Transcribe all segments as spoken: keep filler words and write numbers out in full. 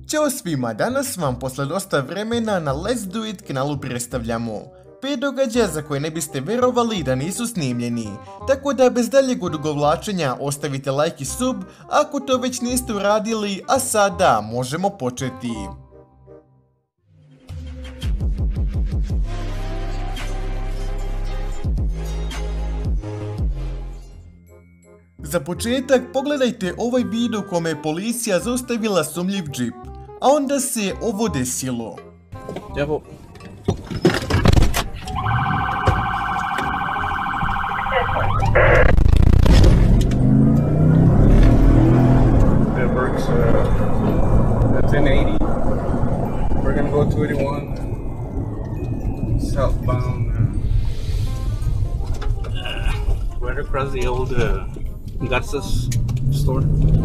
Ćao svima, danas vam posle dosta vremena na Let's Do It kanalu predstavljamo pet događaja za koje ne biste verovali da nisu snimljeni, tako da bez daljeg odugovlačenja ostavite like i sub ako to već niste uradili, a sada možemo početi. Za početak pogledajte ovaj video u kome je policija zaustavila sumnjiv džip, a onda se ovo desilo. Devil. That works uh, at ten eighty. We're gonna go two eighty-one southbound. Uh, right across the old uh, Garza's store.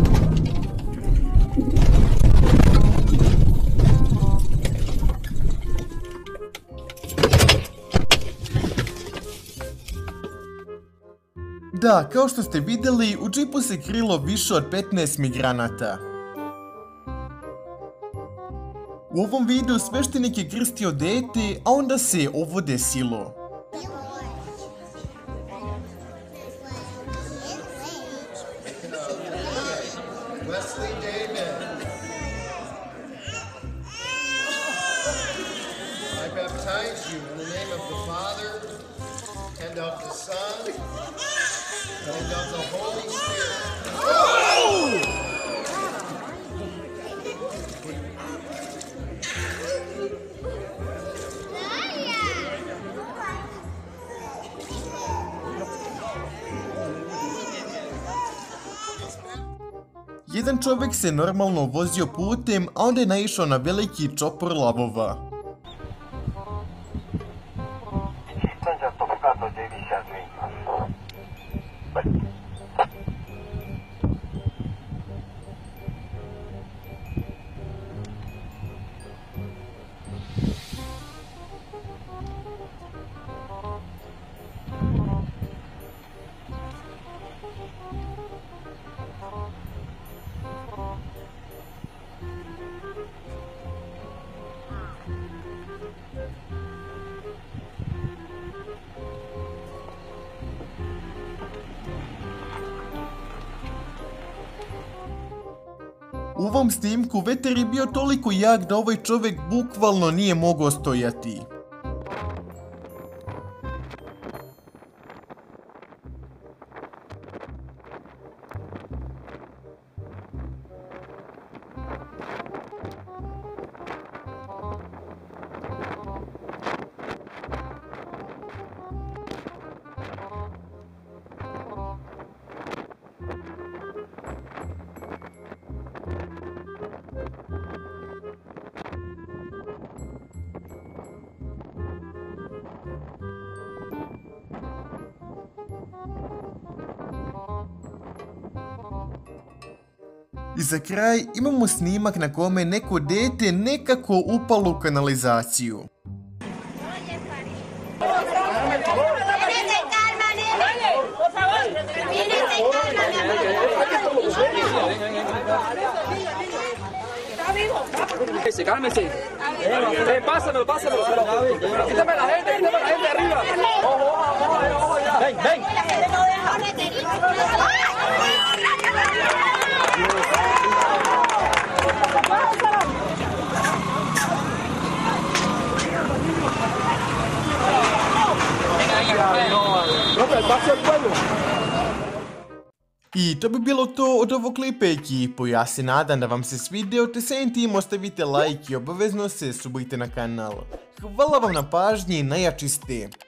Da, kao što ste vidjeli, u džipu se krilo više od petnaest migranata. U ovom videu sveštenik je krstio dete, a onda se ovo desilo. Wesley David. I baptize you in the name of the Father, and of the Son, and of the Holy Spirit. Oh! Jedan čovjek se normalno vozio putem, a onda je naišao na veliki čopor lavova. U ovom snimku vetar je bio toliko jak da ovaj čovjek bukvalno nije mogao stojati. I za kraj imamo snimak na kome je neko dete nekako upalo u kanalizaciju. Cálmese. Eh, pásamelo, pásamelo. Quítame la gente, quítame la gente arriba. Ojo, ojo, ojo, ojo, ya. Ven, ven. I to bi bilo to od ovog klipa, ekipo. Ja se nadam da vam se svidio, te samim tim ostavite like i obavezno se subujte na kanal. Hvala vam na pažnji, najjači ste.